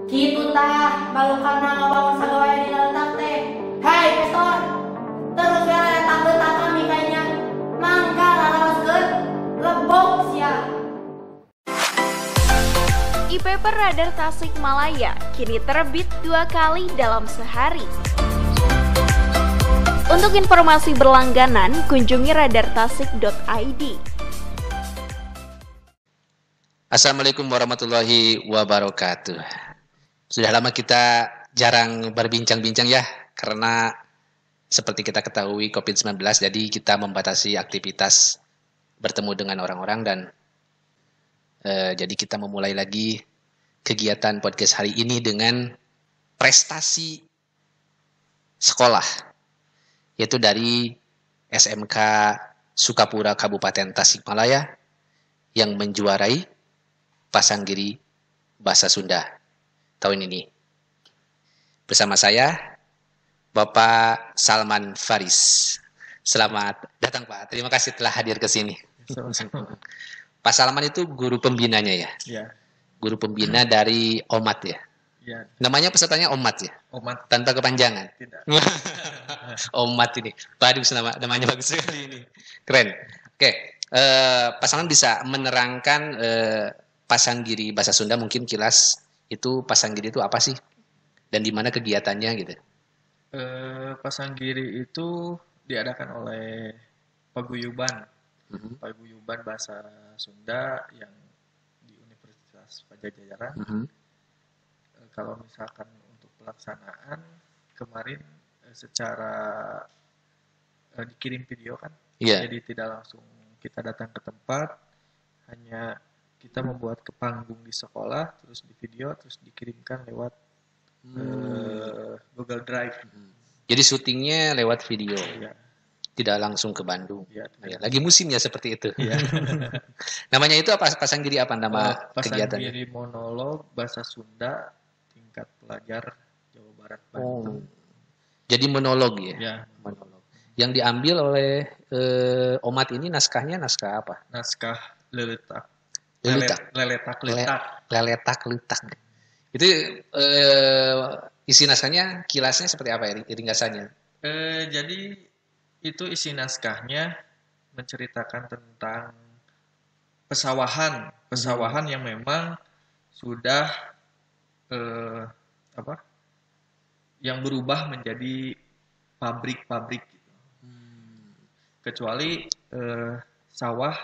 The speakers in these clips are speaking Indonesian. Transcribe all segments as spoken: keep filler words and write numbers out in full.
Kitu tah balukana ngawang sagawaya di letak teh. Hai Pestor, terus ya letak letak kami kayaknya. Mangga lalaskeun lebok sia. E-Paper Radar Tasikmalaya kini terbit dua kali dalam sehari. Untuk informasi berlangganan, kunjungi radartasik dot i d. Assalamualaikum warahmatullahi wabarakatuh. Sudah lama kita jarang berbincang-bincang ya, karena seperti kita ketahui covid sembilan belas, jadi kita membatasi aktivitas bertemu dengan orang-orang dan eh, jadi kita memulai lagi kegiatan podcast hari ini dengan prestasi sekolah, yaitu dari S M K Sukapura Kabupaten Tasikmalaya yang menjuarai Pasanggiri Bahasa Sunda tahun ini. Bersama saya, Bapak Salman Faris. Selamat datang Pak, terima kasih telah hadir ke sini. Pak Salman itu guru pembinanya ya? Ya. Guru pembina dari Omat ya? Ya. Namanya pesertanya Omat ya? Omat. Tanpa kepanjangan? Tidak. Omat ini. Bagus, nama, namanya bagus sekali ini. Keren. Oke, eh, Pak Salman bisa menerangkan eh, Pasanggiri Bahasa Sunda mungkin kilas, itu Pasanggiri itu apa sih? Dan di mana kegiatannya gitu? Eh, Pasanggiri itu diadakan oleh paguyuban, Mhm, paguyuban bahasa Sunda yang di Universitas Padjadjaran. mhm. Eh, kalau misalkan untuk pelaksanaan kemarin eh, secara eh, dikirim video kan, Iya. jadi tidak langsung kita datang ke tempat, hanya kita membuat ke panggung di sekolah, terus di video, terus dikirimkan lewat Hmm. eh, Google Drive. Jadi syutingnya lewat video, Ya, tidak langsung ke Bandung. ya. Ya, lagi musimnya seperti itu. Ya. Namanya itu apa? Pasanggiri apa nama Oh, kegiatannya? Pasanggiri monolog bahasa Sunda tingkat pelajar Jawa Barat Oh, Banten. jadi monolog ya? Ya, Monolog. Yang diambil oleh eh, Omat ini naskahnya naskah apa? naskah leletak. Leletak. Leletak, letak. Leletak letak. Itu eh, isi naskahnya kilasnya seperti apa ya ringkasannya? Eh, jadi itu isi naskahnya menceritakan tentang pesawahan, pesawahan yang memang sudah eh, apa? Yang berubah menjadi pabrik-pabrik gitu. Kecuali eh, sawah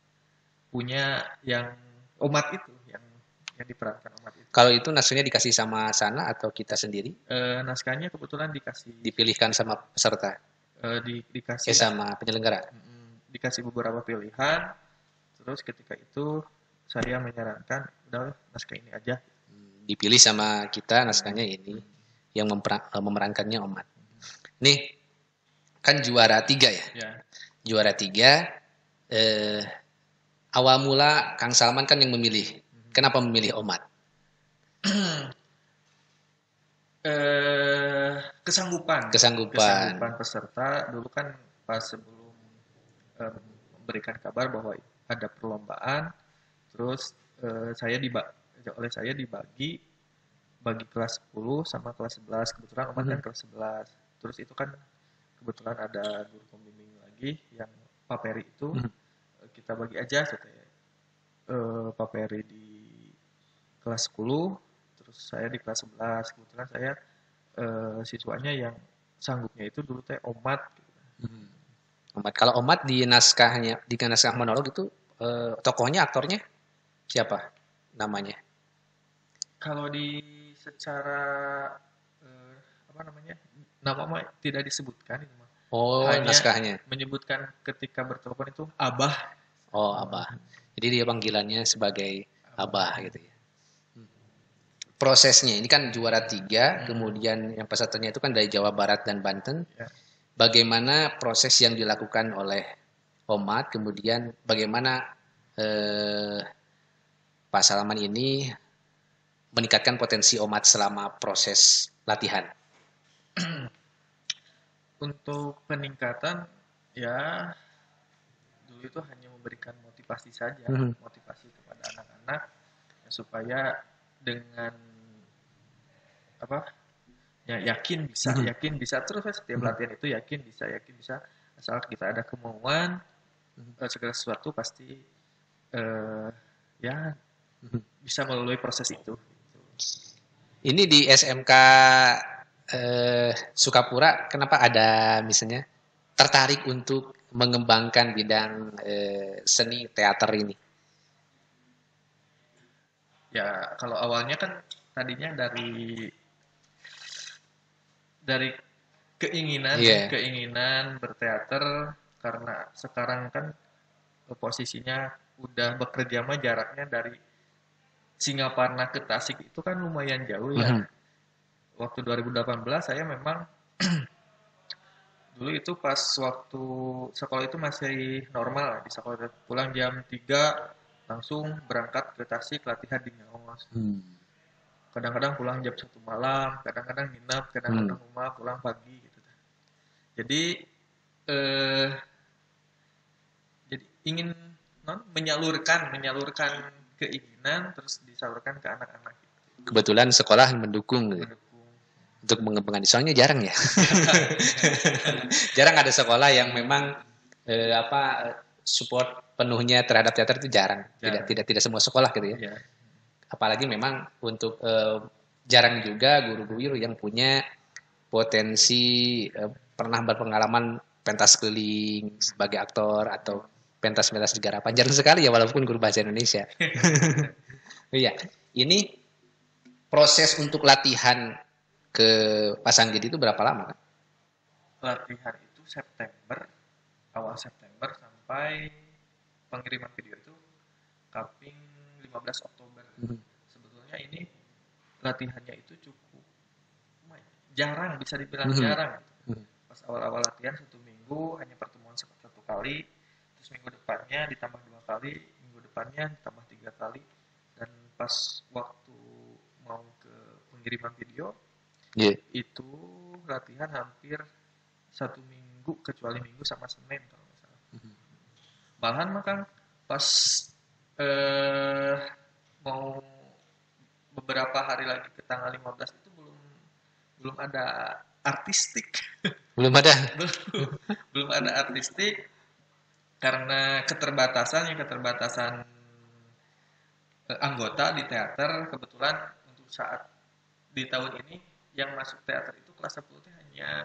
punya yang Omat itu, yang yang diperankan Omat itu. Kalau itu naskahnya dikasih sama sana atau kita sendiri? Eh, naskahnya kebetulan dikasih Dipilihkan sama peserta? eh, di, dikasih Eh sama penyelenggara? mm, dikasih beberapa pilihan. Terus ketika itu saya menyarankan udah naskah ini aja. Dipilih sama kita naskahnya ini yang mempera- eh, memerankannya Omat. Nih kan juara tiga ya, Ya. juara tiga. Eh, awal mula Kang Salman kan yang memilih. Kenapa memilih Omat? Eh, kesanggupan. Kesanggupan. Kesanggupan peserta dulu kan pas sebelum eh, memberikan kabar bahwa ada perlombaan, terus eh, saya diba- oleh saya dibagi bagi kelas sepuluh sama kelas sebelas. Kebetulan Omat kan kelas sebelas. Terus itu kan kebetulan ada guru pembimbing lagi yang Pak Peri itu Mhm. eh, kita bagi aja katanya. Eh, Pak Peri di kelas sepuluh, terus saya di kelas sebelas. Kebetulan saya eh, siswanya yang sanggupnya itu dulu teh Omat gitu. Omat. Kalau Omat di naskahnya, di naskah monolog itu eh, tokohnya, aktornya siapa namanya? Kalau di secara eh, apa namanya? Nama mah tidak disebutkan itu mah. Oh, Hanya naskahnya. menyebutkan ketika bertelepon itu Abah. Oh, Abah. Jadi dia panggilannya sebagai Abah gitu ya. Prosesnya ini kan juara tiga, kemudian yang pesertanya itu kan dari Jawa Barat dan Banten. Ya. Bagaimana proses yang dilakukan oleh Omat, kemudian bagaimana eh, Pak Salman ini meningkatkan potensi Omat selama proses latihan? Untuk peningkatan ya dulu itu hanya memberikan motivasi saja, Mhm. motivasi kepada anak-anak ya, supaya dengan apa ya yakin bisa, Mhm. yakin bisa terus kan setiap Mhm. latihan itu yakin bisa, yakin bisa asal kita ada kemauan Mhm. eh, segala sesuatu pasti eh, ya Mhm. bisa melalui proses itu. Ini di S M K eh, Sukapura, kenapa ada misalnya tertarik untuk mengembangkan bidang eh, seni teater ini? Ya kalau awalnya kan tadinya dari dari keinginan ya, Iya. keinginan berteater karena sekarang kan eh, posisinya udah bekerja mah jaraknya dari Singaparna ke Tasik itu kan lumayan jauh ya. Mhm. Waktu dua ribu delapan belas saya memang dulu itu pas waktu sekolah itu masih normal di sekolah pulang jam tiga langsung berangkat ke Tasik latihan di Ngaos. Hmm. Kadang-kadang pulang jam satu malam, kadang-kadang nginap, kadang-kadang Hmm. rumah pulang pagi gitu. Jadi eh jadi ingin non menyalurkan menyalurkan keinginan terus disalurkan ke anak-anak gitu. Kebetulan sekolah mendukung gitu, Mendukung. untuk mengembangkan. Soalnya jarang ya. Jarang ada sekolah yang memang eh, apa support penuhnya terhadap teater itu jarang. Tidak Jarang. tidak tidak semua sekolah gitu ya. Ya. Apalagi memang untuk eh, jarang juga guru-guru yang punya potensi eh, pernah berpengalaman pentas keliling sebagai aktor atau pentas-pentas di garapan. Jarang sekali ya walaupun guru bahasa Indonesia. Iya, ini proses untuk latihan ke Pasanggit itu berapa lama kan? Latihan itu September, awal September sampai pengiriman video itu Kaping lima belas Oktober. Mhm. Sebetulnya ini latihannya itu cukup lumayan. Jarang, bisa dibilang Mhm. jarang. Mhm. Pas awal-awal latihan satu minggu hanya pertemuan satu kali, terus minggu depannya ditambah dua kali, minggu depannya ditambah tiga kali, dan pas waktu mau ke pengiriman video Yeah. itu latihan hampir satu minggu kecuali minggu sama Senin kalau nggak salah. Mhm. Malahan mah Kang, pas eh, mau beberapa hari lagi ke tanggal lima belas itu belum belum ada artistik. Belum ada. belum belum ada artistik karena keterbatasan ya keterbatasan eh, anggota di teater. Kebetulan untuk saat di tahun ini yang masuk teater itu kelas sepuluh teh hanya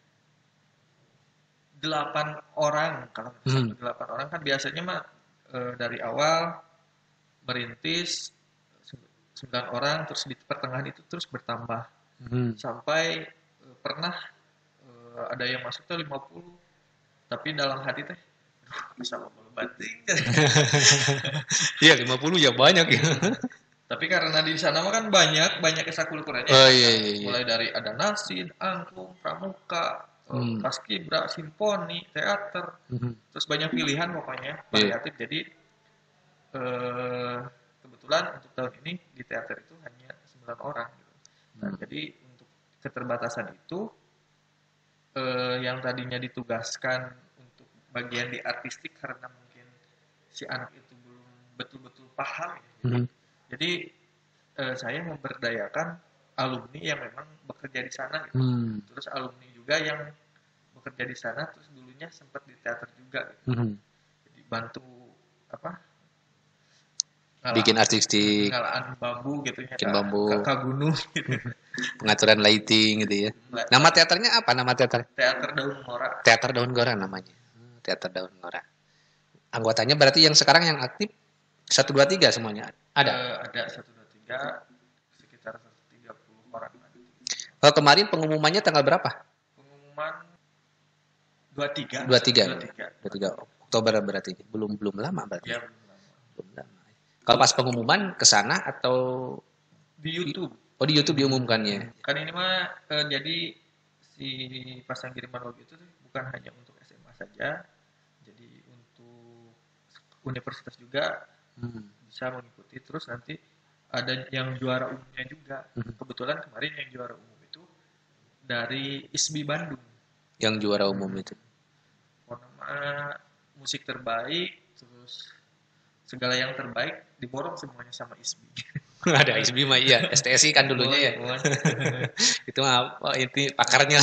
delapan orang. Kalau nggak salah Hmm. delapan orang kan biasanya mah eh, dari awal merintis se- sembilan orang terus di pertengahan itu terus bertambah Hmm. sampai eh, pernah eh, ada yang masuk tuh lima puluh, tapi dalam hati teh "Duh, bisa mau banting." Iya, lima puluh ya banyak ya. Tapi karena di sana mah kan banyak banyak ekstrakurikulernya, Oh ada iya iya iya. mulai dari ada nasin, angklung, pramuka, eh, Hmm. paskibra, simfoni, teater, Mhm. terus banyak pilihan pokoknya Iya. variatif. Jadi eh, kebetulan untuk tahun ini di teater itu hanya sembilan orang gitu. Nah, Hmm. jadi untuk keterbatasan itu eh, yang tadinya ditugaskan untuk bagian di artistik karena mungkin si anak itu belum betul-betul paham ya. Jadi, Mhm. jadi eh, saya memberdayakan alumni yang memang bekerja di sana gitu. Hmm. Terus alumni juga yang bekerja di sana terus dulunya sempat di teater juga gitu. Mhm. Jadi bantu apa? Bikin artistik, ngalaan bambu gitu ya, bikin ka, bambu, ka, ka gunung gitu. pengaturan lighting gitu ya. Nama teaternya apa? Nama teater? Teater Daun Ngora. Teater Daun Ngora namanya. Hmm, Teater Daun Ngora. Anggotanya berarti yang sekarang yang aktif satu dua tiga semuanya ada. Eh, ada satu dua tiga sekitar seratus tiga puluh orang. Oh, kemarin pengumumannya tanggal berapa? Pengumuman dua puluh tiga. dua puluh tiga. dua puluh tiga. dua puluh tiga Oktober berarti. Belum belum lama berarti. Ya, belum lama. Belum lama. Kalau pas pengumuman ke sana atau Di YouTube. oh di YouTube diumumkannya. Kan ini mah eh, jadi si pasang kiriman logo itu tuh bukan hanya untuk S M A saja. Jadi untuk universitas juga Hmm. bisa mengikuti. Terus nanti ada yang juara umumnya juga. Mhm. Kebetulan kemarin yang juara umum itu dari I S B I Bandung. Yang juara umum itu. Nama musik terbaik, terus segala yang terbaik diborong semuanya sama I S B I. Ada I S B I mah iya, S T S I kan dulunya ya. Itu mah oh, inti pakarnya.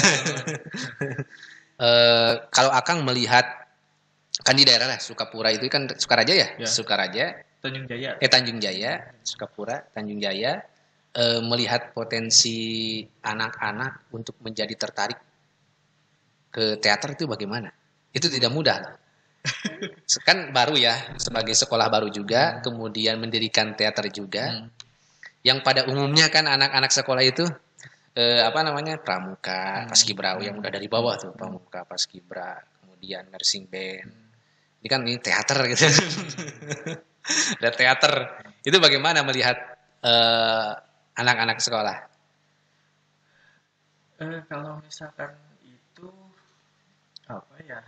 Eh, kalau Akang melihat kan di daerah lah Sukapura itu kan Sukaraja ya, Ya. Sukaraja, Tanjung Jaya. eh Tanjung Jaya, Sukapura, Tanjung Jaya, eh, melihat potensi anak-anak untuk menjadi tertarik ke teater itu bagaimana? Itu tidak mudah loh. Kan baru ya, sebagai sekolah baru juga, kemudian mendirikan teater juga. Hmm. Yang pada umumnya kan anak-anak sekolah itu eh, apa namanya pramuka, paskibrau yang udah dari bawah tuh, pramuka, paskibra, kemudian nursing band. Ini kan ini teater gitu. Ada teater. Itu bagaimana melihat eh, anak-anak sekolah? Eh, kalau misalkan itu apa ya?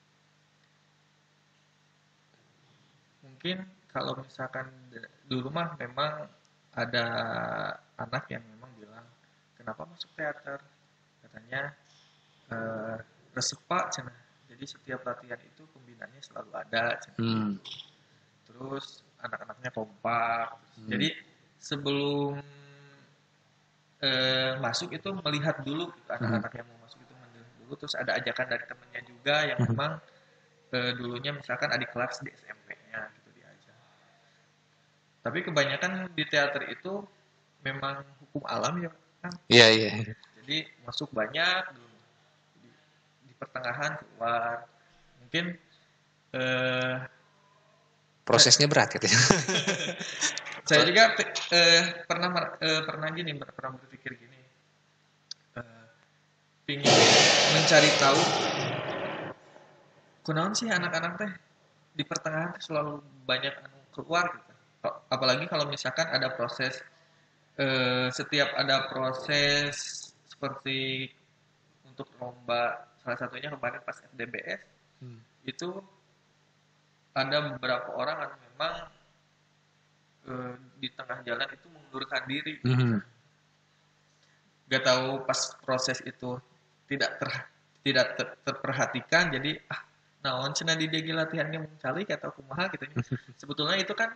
Mungkin kalau misalkan d- dulu mah memang ada anak yang memang bilang kenapa masuk teater? Katanya eh, resep Pak cenah. Jadi setiap latihan itu pembinanya selalu ada cenah. Hmm. Terus anak-anaknya kompak. Hmm. Jadi sebelum eh, masuk itu melihat dulu gitu, anak-anak yang mau masuk itu melihat dulu. Terus ada ajakan dari temennya juga yang Hmm. memang eh, dulunya misalkan adik kelas di S M P-nya gitu diajak. Tapi kebanyakan di teater itu memang hukum alam ya kan. Iya, iya. Jadi masuk banyak dulu di, di pertengahan keluar. Mungkin eh, Prosesnya berat gitu ya. saya juga eh, pernah mer- eh, pernah gini ber- pernah berpikir gini, eh, pingin mencari tahu kunaon sih anak-anak teh di pertengahan teh selalu banyak anu keluar gitu. Ko- apalagi kalau misalkan ada proses eh, setiap ada proses seperti untuk lomba, salah satunya kemarin pas F D B S Hmm. itu ada beberapa orang yang memang eh, di tengah jalan itu mengundurkan diri. Hmm. Gak tahu pas proses itu tidak ter, tidak ter- terperhatikan, jadi ah naon cenah di dia latihannya mencari atau kumaha gitu. Sebetulnya itu kan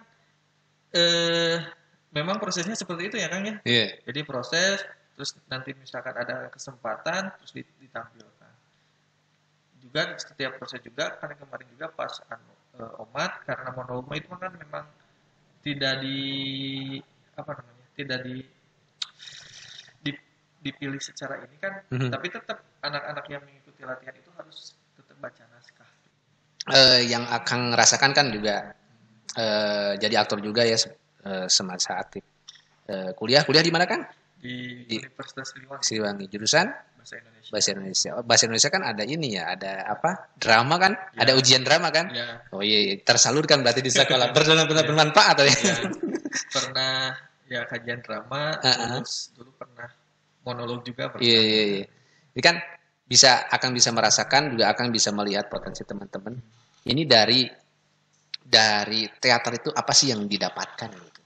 eh memang prosesnya seperti itu ya Kang ya. Iya. Jadi proses terus nanti misalkan ada kesempatan terus dit- ditampilkan. Juga setiap proses juga kan kemarin juga pas anu eh, Omat karena monolog itu kan memang tidak di apa namanya tidak di, di- dipilih secara ini kan, Mhm. tapi tetap anak-anak yang mengikuti latihan itu harus tetap baca naskah. Eh, yang Akang rasakan kan juga eh, jadi aktor juga ya se- eh, semasa aktif. Eh, kuliah kuliah di mana kan? Di, Di- Universitas Siliwangi Siliwangi, jurusan bahasa Indonesia. bahasa Indonesia. Oh, bahasa Indonesia kan ada ini ya, ada apa? Drama kan? Ya. Ada ujian drama kan? Ya, Oh iya, iya. Tersalurkan berarti di sekolah. Benar-benar bermanfaat ya. ya pernah ya kajian drama, Uh-uh. terus dulu pernah monolog juga pernah. Iya, iya, iya. Ini kan bisa akan bisa merasakan juga akan bisa melihat potensi teman-teman. Ini dari dari teater itu apa sih yang didapatkan gitu?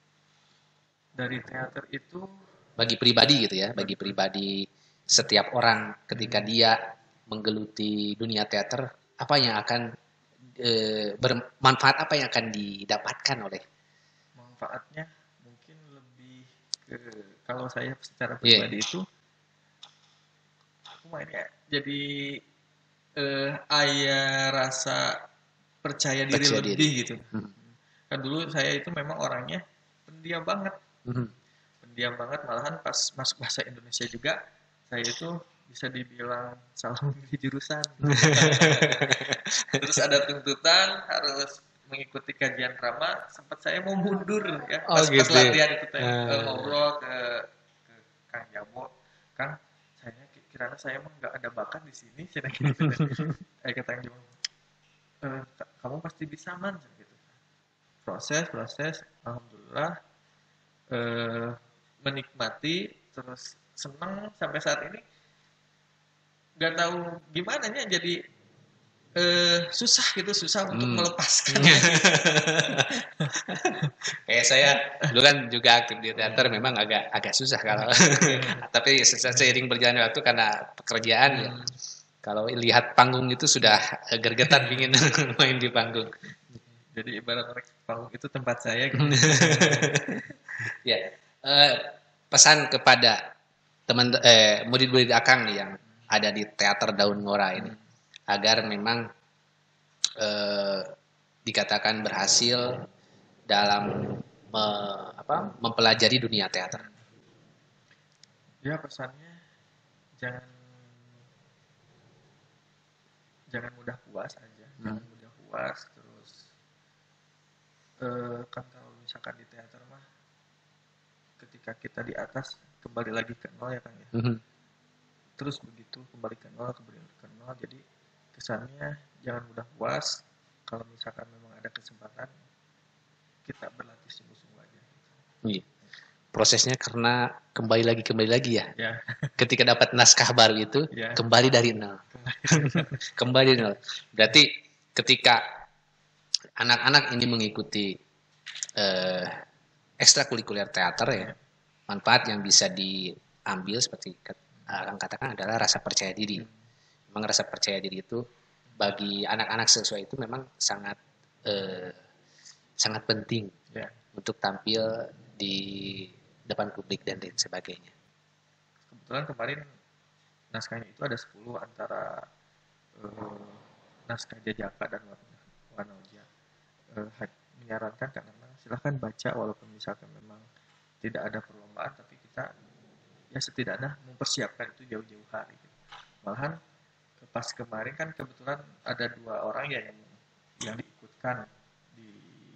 Dari teater itu Bagi pribadi gitu ya, bagi pribadi setiap orang ketika dia menggeluti dunia teater, apa yang akan eh, bermanfaat apa yang akan didapatkan oleh manfaatnya mungkin lebih ke kalau saya secara Iya. pribadi itu aku mainnya jadi eh ayah rasa percaya diri Percaya lebih diri. gitu. Hmm. Kan dulu saya itu memang orangnya pendiam banget, Mhm. pendiam banget malahan pas masuk bahasa Indonesia juga saya itu bisa dibilang salah memilih jurusan. Terus ada tuntutan harus mengikuti kajian drama, sempat saya mau mundur ya Oh, pas, pas gitu. latihan itu teh Ah. eh, ngobrol ke, ke Kang Jabo, Kang saya kiranya saya emang nggak ada bakat di sini, cina gitu. Eh kata Kang Jabo, "Eh, ka- kamu pasti bisa man gitu. Proses proses, alhamdulillah eh, menikmati terus senang sampai saat ini nggak tahu gimana nya jadi eh, susah gitu susah untuk Hmm. melepaskan. Kayak saya dulu kan juga aktif di teater memang agak agak susah kalau tapi se- seiring berjalannya waktu karena pekerjaan ya Hmm. kalau lihat panggung itu sudah gergetan pingin main di panggung. Jadi ibarat mereka panggung itu tempat saya gitu. Ya, eh, pesan kepada teman eh, murid-murid Akang nih yang ada di teater Daun Ngora ini agar memang eh, dikatakan berhasil dalam me- apa, mempelajari dunia teater. Ya pesannya jangan jangan mudah puas aja, jangan mudah puas terus eh, kan kalau misalkan di teater mah ketika kita di atas kembali lagi ke nol ya kan ya. Mhm. Terus begitu kembali ke nol kembali ke nol jadi kesannya jangan mudah puas kalau misalkan memang ada kesempatan kita berlatih sungguh-sungguh aja. Iya. Prosesnya karena kembali lagi kembali lagi ya. Ya, Ketika dapat naskah baru itu ya. kembali dari nol. Kembali dari nol. Berarti ketika anak-anak ini mengikuti eh, ekstrakurikuler teater ya, manfaat yang bisa diambil seperti Akang katakan adalah rasa percaya diri. Memang rasa percaya diri itu bagi anak-anak siswa itu memang sangat eh, sangat penting Ya. untuk tampil di depan publik dan lain sebagainya. Kebetulan kemarin naskahnya itu ada sepuluh antara eh, naskah Jajaka dan Wanoja. Eh, menyarankan kan memang silahkan baca walaupun misalkan memang tidak ada perlombaan tapi kita ya setidaknya mempersiapkan itu jauh-jauh hari. Malahan pas kemarin kan kebetulan ada dua orang ya yang yang diikutkan di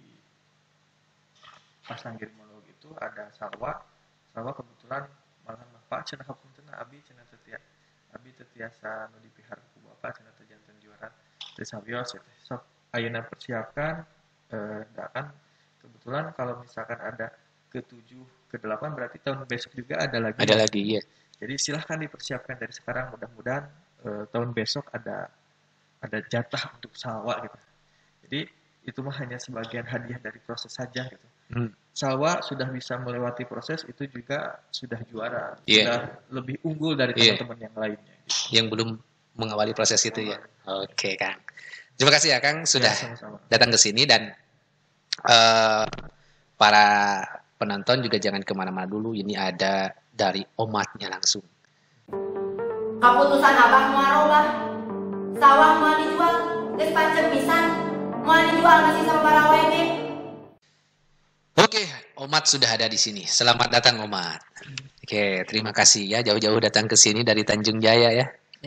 Pasanggir monolog itu ada Salwa. Salwa kebetulan malahan Pak cenah hapuntenna abi cenah tetia abi tetiasa nu dipihar ku Bapak cenah teh janten juara teh sabios teh sok ayeuna persiapkan eh da kan kebetulan kalau misalkan ada ketujuh ke delapan berarti tahun besok juga ada lagi. Ada lagi ya. Jadi silahkan dipersiapkan dari sekarang mudah-mudahan eh, tahun besok ada ada jatah untuk Salwa gitu. Jadi itu mah hanya sebagian hadiah dari proses saja gitu. Hmm. Salwa sudah bisa melewati proses itu juga sudah juara, Yeah. sudah lebih unggul dari Yeah. teman-teman yang lainnya. Gitu. Yang belum mengawali proses itu ya. Oke Kang. Terima kasih ya Kang sudah Ya, sama-sama. datang ke sini dan eh, para penonton juga jangan kemana-mana dulu. Ini ada dari omatnya langsung. Keputusan abah mau arobah. Sawah mau dijual, geus pancen pisan. Mau dijual masih sama para W G. Oke, Omat sudah ada di sini. Selamat datang Omat. Oke, terima kasih ya jauh-jauh datang ke sini dari Tanjung Jaya ya.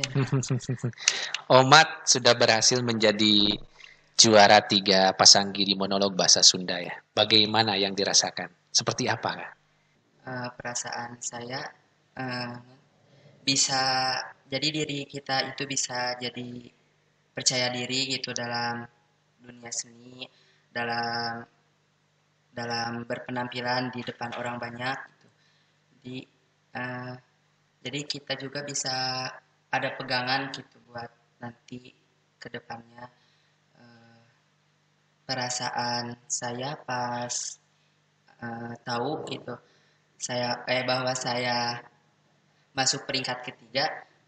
Omat sudah berhasil menjadi juara tiga Pasanggiri monolog bahasa Sunda ya. Bagaimana yang dirasakan? Seperti apa Kak? Uh, perasaan saya uh, bisa jadi diri kita itu bisa jadi percaya diri gitu dalam dunia seni, dalam dalam berpenampilan di depan orang banyak gitu. Jadi uh, jadi kita juga bisa ada pegangan gitu buat nanti ke depannya. Uh, perasaan saya pas uh, tahu gitu saya eh bahwa saya masuk peringkat ketiga,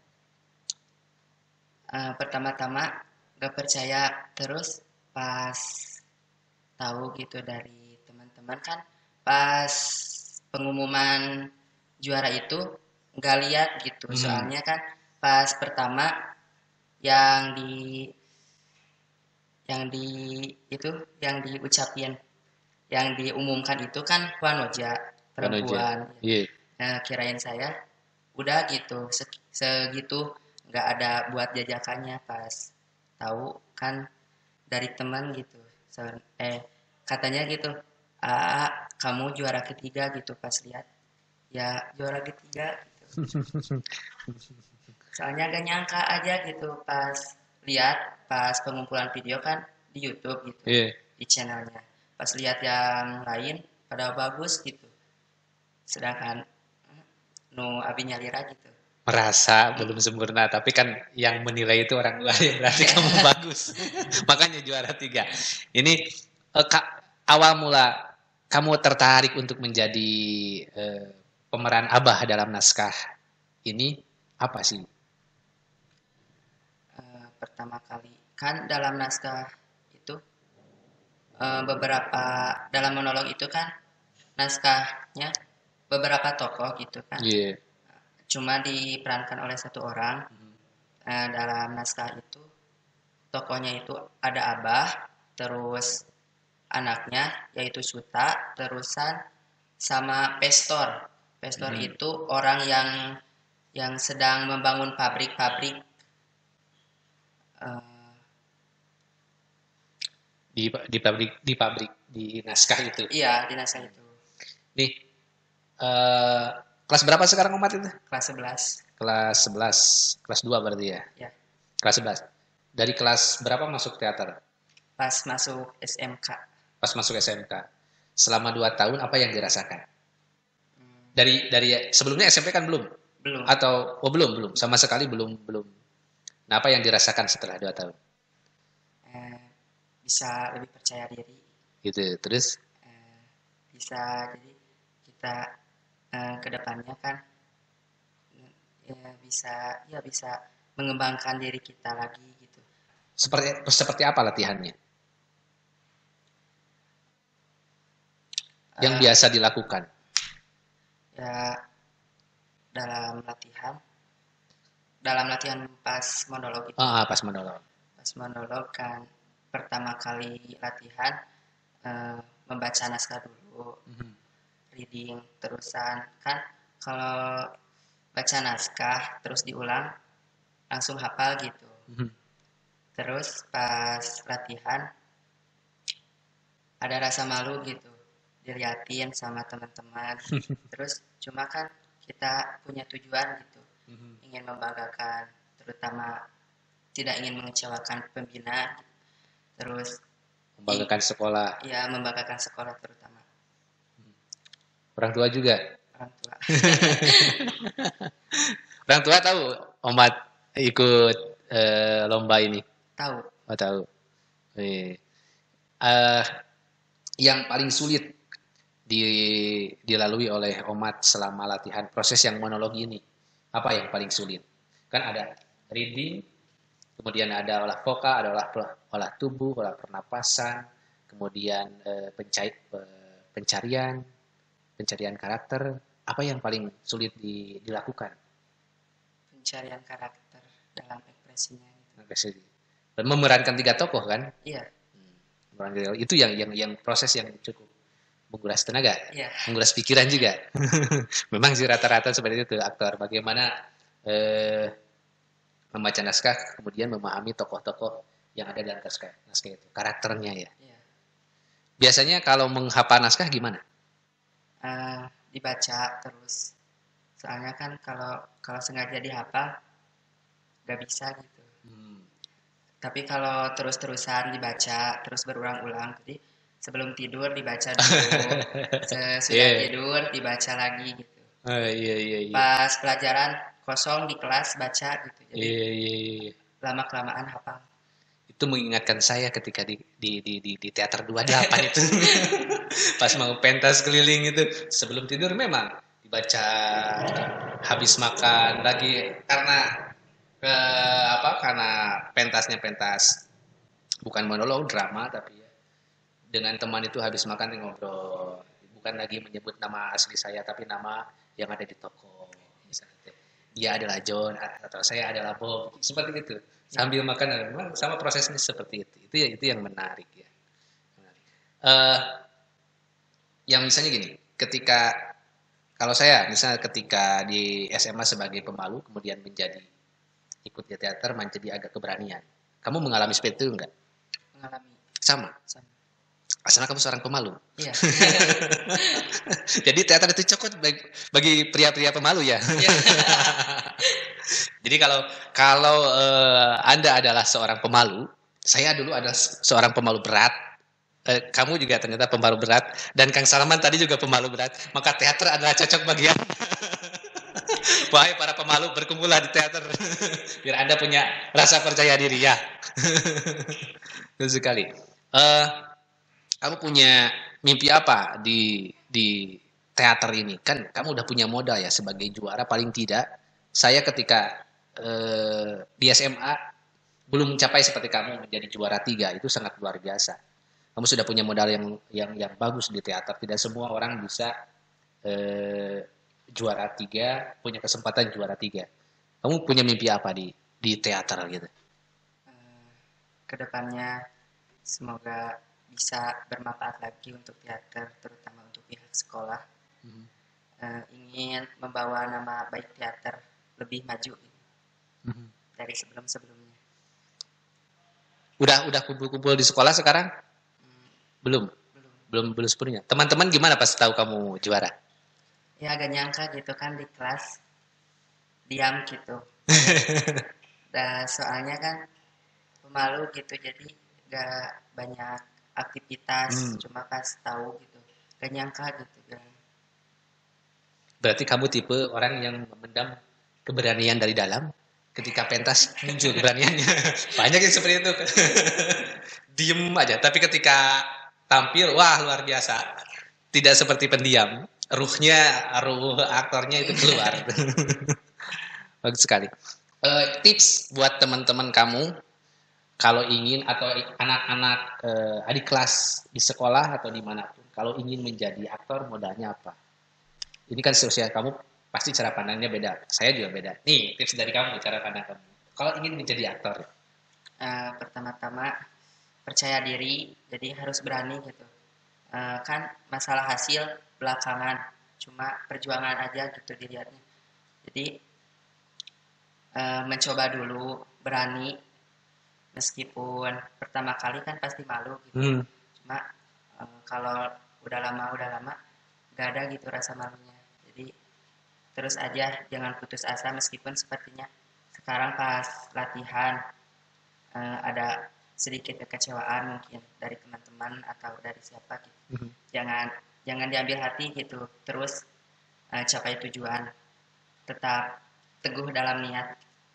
uh, pertama-tama gak percaya, terus pas tahu gitu dari teman-teman kan pas pengumuman juara itu nggak lihat gitu. Hmm. Soalnya kan pas pertama yang di yang di itu yang diucapin yang diumumkan itu kan Wanoja perempuan. Yeah. Nah, kirain saya udah gitu segitu nggak ada buat jajakannya, pas tahu kan dari teman gitu eh katanya gitu, ah kamu juara ketiga gitu. Pas lihat ya juara ketiga gitu. Soalnya gak nyangka aja gitu pas lihat pas pengumpulan video kan di YouTube gitu. Yeah. Di channelnya pas lihat yang lain pada bagus gitu, sedangkan nu abi nyalira gitu. Merasa belum sempurna, tapi kan yang menilai itu orang lain, berarti kamu bagus. Makanya juara tiga. Ini eh, ka, awal mula kamu tertarik untuk menjadi eh, pemeran Abah dalam naskah ini apa sih? Uh, pertama kali kan dalam naskah itu uh, beberapa dalam monolog itu kan naskah naskahnya beberapa tokoh gitu kan. Iya. Cuma diperankan oleh satu orang. Eh, dalam naskah itu tokohnya itu ada abah, terus anaknya yaitu Suta, terusan sama Pestor. Pestor Hmm. itu orang yang yang sedang membangun pabrik-pabrik. Eh, Di di pabrik di pabrik di naskah itu. iya, di naskah itu Nih, eh, kelas berapa sekarang Umat itu? kelas sebelas. Kelas sebelas, kelas dua berarti ya? Ya, Kelas sebelas. Dari kelas berapa masuk teater? pas masuk S M K. Pas masuk S M K. Selama dua tahun apa yang dirasakan? Hmm, Dari dari sebelumnya S M P kan belum? belum. Atau oh belum, belum. Sama sekali belum, belum. Nah, apa yang dirasakan setelah dua tahun? Eh, bisa lebih percaya diri. Gitu. Terus Eh, bisa jadi kita eh, ke depannya kan ya bisa ya bisa mengembangkan diri kita lagi gitu. seperti seperti apa latihannya? Yang Eh, biasa dilakukan? ya dalam latihan dalam latihan pas monolog itu Ah, ah, pas monolog. pas monolog kan pertama kali latihan eh, membaca naskah dulu, Mhm. reading terusan kan kalau baca naskah terus diulang langsung hafal gitu. Mhm. Terus pas latihan ada rasa malu gitu diliatin sama teman-teman. Terus cuma kan kita punya tujuan gitu, Mhm. ingin membanggakan, terutama tidak ingin mengecewakan pembina. Terus Membanggakan sekolah. ya membanggakan sekolah terutama Orang tua juga. orang tua. Orang tua tahu Omat ikut eh, lomba ini. Tahu Oh, tahu. Eh, eh, yang paling sulit di, dilalui oleh Omat selama latihan proses yang monolog ini, apa yang paling sulit? Kan ada reading, kemudian ada olah vokal, ada olah olah tubuh, olah pernapasan, kemudian eh, pencai, eh, pencarian, pencarian karakter. Apa yang paling sulit di- dilakukan? pencarian karakter dalam ekspresinya gitu. Dan memerankan tiga tokoh kan? Iya, Memerankan- Itu yang yang yang proses yang cukup menguras tenaga, iya, menguras pikiran juga. Memang sih rata-rata seperti itu aktor. Bagaimana eh, membaca naskah, kemudian memahami tokoh-tokoh yang ada dalam naskah, naskah itu, karakternya ya. iya. Biasanya kalau menghafal naskah gimana? Eh, dibaca terus. Soalnya kan kalau kalau sengaja dihafal nggak bisa gitu. Hmm. Tapi kalau terus-terusan dibaca, terus berulang-ulang, jadi sebelum tidur dibaca dulu, sesudah Iya. tidur dibaca lagi gitu. Oh, iya iya iya. Pas pelajaran kosong di kelas baca gitu. Jadi Iya iya iya. lama-kelamaan hafal. Itu mengingatkan saya ketika di di di di, di teater dua puluh delapan itu. Pas mau pentas keliling itu, sebelum tidur memang dibaca, habis makan lagi karena ke apa karena pentasnya pentas bukan monolog drama tapi ya dengan teman itu habis makan ngobrol, bukan lagi menyebut nama asli saya tapi nama yang ada di toko, misalnya dia adalah John atau saya adalah Bob, seperti itu sambil makan. Memang sama prosesnya seperti itu. Itu ya itu yang menarik ya. Menarik. Eh, yang misalnya gini, ketika kalau saya misalnya ketika di S M A sebagai pemalu kemudian menjadi ikut di teater menjadi agak keberanian. Kamu mengalami seperti itu enggak? Mengalami Sama. sama. Asalnya kamu seorang pemalu. Iya. Jadi teater itu cocok bagi- bagi pria-pria pemalu ya. Iya. Jadi kalau kalau eh, Anda adalah seorang pemalu, saya dulu adalah se- seorang pemalu berat. Eh, kamu juga ternyata pemalu berat dan Kang Salman tadi juga pemalu berat. Maka teater adalah cocok bagi Anda. Wahai para pemalu, berkumpullah di teater biar Anda punya rasa percaya diri ya. Betul sekali. Eh, kamu punya mimpi apa di di teater ini? Kan kamu udah punya modal ya sebagai juara paling tidak. Saya ketika eh, di S M A belum mencapai seperti kamu menjadi juara tiga, itu sangat luar biasa. Kamu sudah punya modal yang yang yang bagus di teater. Tidak semua orang bisa eh, juara tiga, punya kesempatan juara tiga. Kamu punya mimpi apa di di teater gitu? Eh, Kedepannya semoga bisa bermanfaat lagi untuk teater, terutama untuk pihak sekolah. Mhm. Eh, ingin membawa nama baik teater lebih maju Mhm. dari sebelum-sebelumnya. Udah udah kumpul-kumpul di sekolah sekarang? Hmm, Belum, belum. belum belum sepenuhnya. Teman-teman gimana pas tahu kamu juara? Ya agak nyangka gitu kan di kelas diam gitu. Dan soalnya kan pemalu gitu, jadi gak banyak aktivitas, Hmm. cuma pas tahu gitu. Gak nyangka gitu kan. Berarti kamu tipe orang yang memendam keberanian dari dalam, ketika pentas muncul keberaniannya. Banyak yang seperti itu. Diem aja, tapi ketika tampil, wah luar biasa. Tidak seperti pendiam. Ruhnya, ruh aktornya itu keluar. Bagus sekali. Eh, tips buat teman-teman kamu, kalau ingin, atau anak-anak eh, adik kelas di sekolah atau dimanapun, kalau ingin menjadi aktor modalnya apa? Ini kan seusia kamu, pasti cara pandangnya beda. Saya juga beda. Nih, tips dari kamu, cara pandang kamu. Kalau ingin menjadi aktor. Eh, pertama-tama percaya diri, jadi harus berani gitu. Eh, kan masalah hasil belakangan, cuma perjuangan aja gitu dilihatnya. Jadi eh, mencoba dulu, berani, meskipun pertama kali kan pasti malu gitu. Hmm. Cuma eh, kalau udah lama udah lama gak ada gitu rasa malunya. Jadi terus aja, jangan putus asa meskipun sepertinya sekarang pas latihan eh, ada sedikit kekecewaan mungkin dari teman-teman atau dari siapa gitu. Mhm. Jangan jangan diambil hati gitu. Terus eh, capai tujuan. Tetap teguh dalam niat.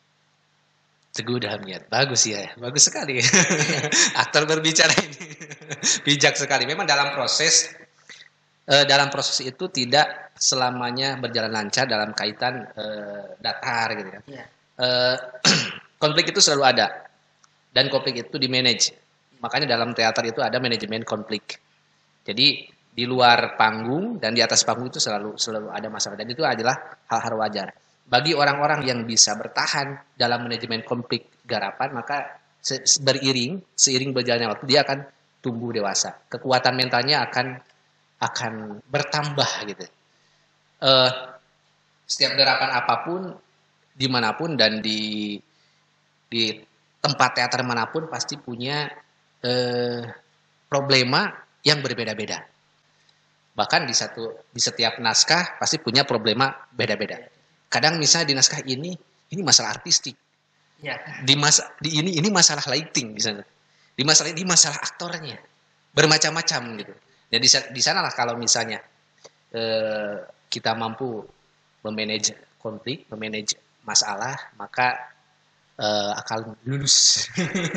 Teguh dalam niat. Bagus ya, bagus sekali. Aktor berbicara ini. Bijak sekali. Memang dalam proses, eh, dalam proses itu tidak selamanya berjalan lancar dalam kaitan eh, datar gitu kan. Iya. Eh, konflik itu selalu ada. Dan konflik itu di-manage. Makanya dalam teater itu ada manajemen konflik. Jadi di luar panggung dan di atas panggung itu selalu selalu ada masalah, dan itu adalah hal-hal wajar. Bagi orang-orang yang bisa bertahan dalam manajemen konflik garapan, maka se- beriring seiring berjalannya waktu dia akan tumbuh dewasa. Kekuatan mentalnya akan akan bertambah gitu. Eh, setiap gerakan apapun, dimanapun dan di di tempat teater manapun pasti punya eh, problema yang berbeda-beda. Bahkan di satu di setiap naskah pasti punya problema beda-beda. Kadang misalnya di naskah ini ini masalah artistik, Iya. di masa di ini ini masalah lighting misalnya, di masalah ini masalah aktornya, bermacam-macam gitu. Jadi di sanalah kalau misalnya eh, kita mampu memanage konflik, memanage masalah, maka eh, akan lulus.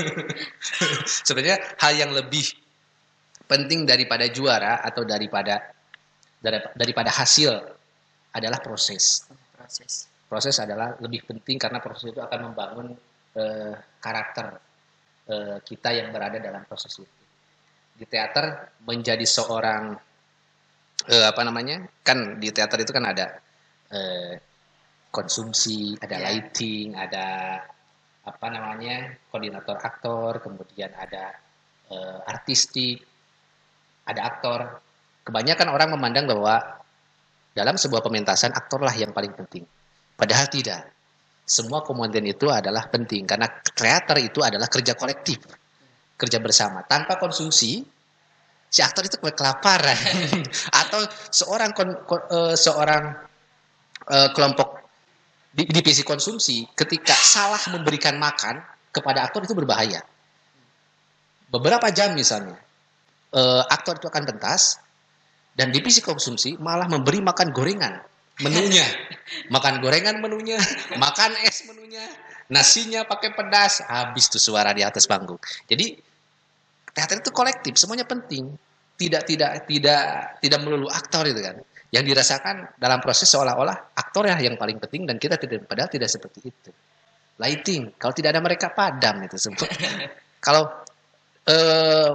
Sebenarnya hal yang lebih penting daripada juara atau daripada daripada hasil adalah proses. Proses. Proses adalah lebih penting karena proses itu akan membangun eh, karakter eh, kita yang berada dalam proses itu. Di teater menjadi seorang eh, apa namanya? Kan di teater itu kan ada eh, konsumsi, ada Ya. lighting, ada apa namanya? Koordinator aktor, kemudian ada eh, artistik, ada aktor. Kebanyakan orang memandang bahwa dalam sebuah pementasan aktorlah yang paling penting. Padahal tidak. Semua komponen itu adalah penting karena teater itu adalah kerja kolektif, kerja bersama. Tanpa konsumsi, si aktor itu kelaparan. Atau seorang kon, kon, uh, seorang uh, kelompok di divisi konsumsi ketika salah memberikan makan kepada aktor itu berbahaya. Beberapa jam misalnya, uh, aktor itu akan pentas. Dan divisi konsumsi malah memberi makan gorengan menunya. Makan gorengan menunya, makan es menunya, nasinya pakai pedas, habis tuh suara di atas panggung. Jadi teater itu kolektif, semuanya penting. Tidak tidak tidak tidak melulu aktor itu kan. Yang dirasakan dalam proses seolah-olah aktor ya yang paling penting dan kita tidak, padahal tidak seperti itu. Lighting, kalau tidak ada mereka padam itu semua. Kalau eh,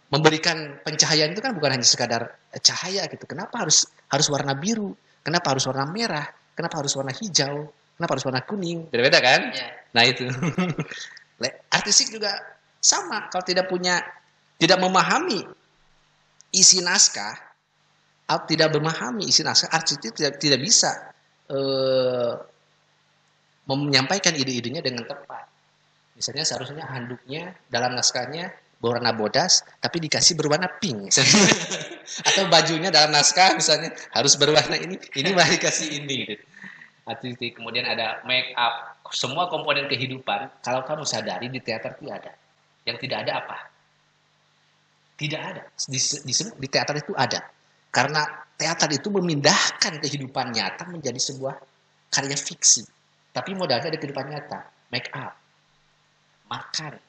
memberikan pencahayaan itu kan bukan hanya sekadar cahaya gitu. Kenapa harus harus warna biru? Kenapa harus warna merah? Kenapa harus warna hijau? Kenapa harus warna kuning? Beda-beda kan? Ya. Nah itu. Artistik juga sama. Kalau tidak punya, tidak memahami isi naskah, atau tidak memahami isi naskah, artistik tidak tidak bisa eh, menyampaikan ide-idenya dengan tepat. Misalnya seharusnya handuknya dalam naskahnya berwarna bodas, tapi dikasih berwarna pink. Atau bajunya dalam naskah misalnya harus berwarna ini, ini malah dikasih ini. Gitu. Artistik, kemudian ada make up, semua komponen kehidupan. Kalau kamu sadari di teater itu ada. Yang tidak ada apa? Tidak ada. Di, di, di teater itu ada. Karena teater itu memindahkan kehidupan nyata menjadi sebuah karya fiksi. Tapi modalnya ada kehidupan nyata. Make up, makan,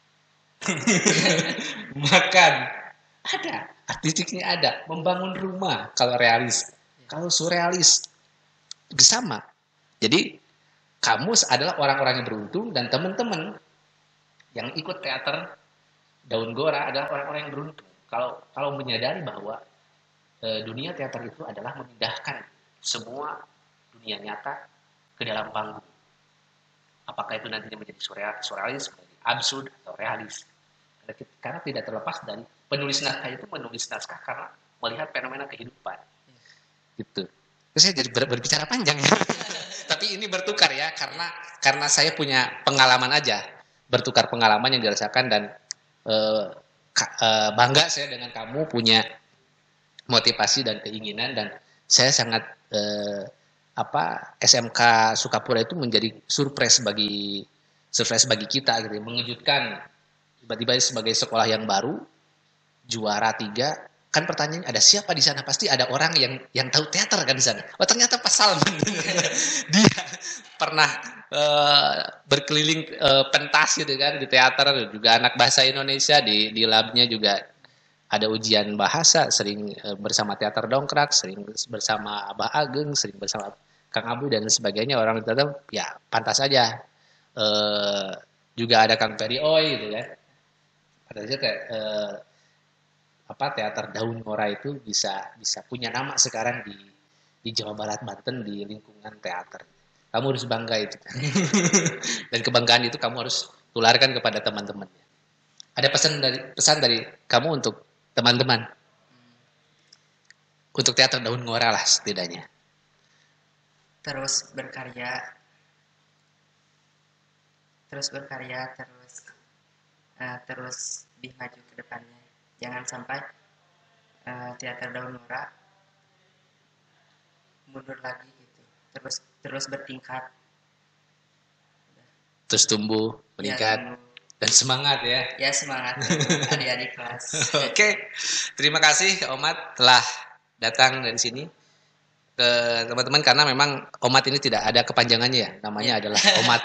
makan, ada. Artistiknya ada. Membangun rumah kalau realis. Kalau surrealis sama. Jadi kamu adalah orang-orang yang beruntung dan teman-teman yang ikut teater Daun Gora adalah orang-orang yang beruntung. Kalau kalau menyadari bahwa e, dunia teater itu adalah memindahkan semua dunia nyata ke dalam panggung. Apakah itu nantinya menjadi surrealis, menjadi absurd atau realis? Karena tidak terlepas dari penulis naskah itu menulis naskah karena melihat fenomena kehidupan. Gitu. Terus saya jadi ber, berbicara panjang ya. Tapi ini bertukar ya karena karena saya punya pengalaman aja, bertukar pengalaman yang dirasakan dan eh, ka, eh, bangga saya dengan kamu punya motivasi dan keinginan dan saya sangat eh, apa S M K Sukapura itu menjadi surprise bagi surprise bagi kita gitu, mengejutkan. Tiba-tiba sebagai sekolah yang baru juara tiga, kan pertanyaannya ada siapa di sana? Pasti ada orang yang yang tahu teater kan di sana. Oh ternyata Pak Salman dia pernah uh, berkeliling uh, pentas gitu kan di teater, juga anak bahasa Indonesia di di labnya juga ada ujian bahasa, sering uh, bersama teater dongkrak, sering bersama Abah Ageng, sering bersama Kang Abu dan sebagainya. Orang itu ya pantas saja. Uh, juga ada Kang Peri Oi gitu kan. Pada saat uh, apa teater Daun Ngora itu bisa bisa punya nama sekarang di di Jawa Barat, Banten, di lingkungan teater. Kamu harus bangga itu. Dan kebanggaan itu kamu harus tularkan kepada teman-teman. Ada pesan dari pesan dari kamu untuk teman-teman. Untuk teater Daun Ngora lah setidaknya. Terus berkarya. Terus berkarya, terus uh, terus lebih maju ke depannya. Jangan sampai uh, teater Daun Ngora mundur lagi gitu. Terus terus bertingkat. Terus tumbuh, meningkat, ya, dan semangat ya. Ya semangat adik-adik kelas. Oke, terima kasih Omat telah datang dari sini ke teman-teman karena memang Omat ini tidak ada kepanjangannya ya, namanya ya. Adalah Omat.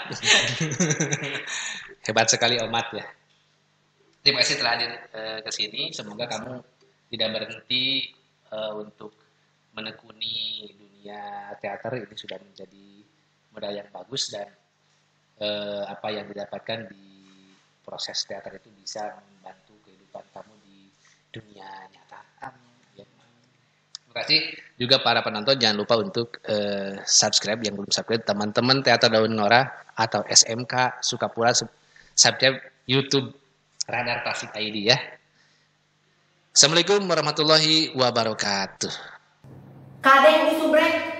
Hebat sekali Omat ya. Terima kasih telah hadir uh, ke sini. Semoga kamu tidak berhenti uh, untuk menekuni dunia teater. Ini sudah menjadi modal yang bagus dan uh, apa yang didapatkan di proses teater itu bisa membantu kehidupan kamu di dunia nyata. Amin. Ya. Terima kasih juga para penonton. Jangan lupa untuk uh, subscribe yang belum subscribe. Teman-teman Teater Daun Ngora atau S M K Sukapura subscribe YouTube Radar Tasik I D ya. Assalamualaikum warahmatullahi wabarakatuh. Kadeng disubrek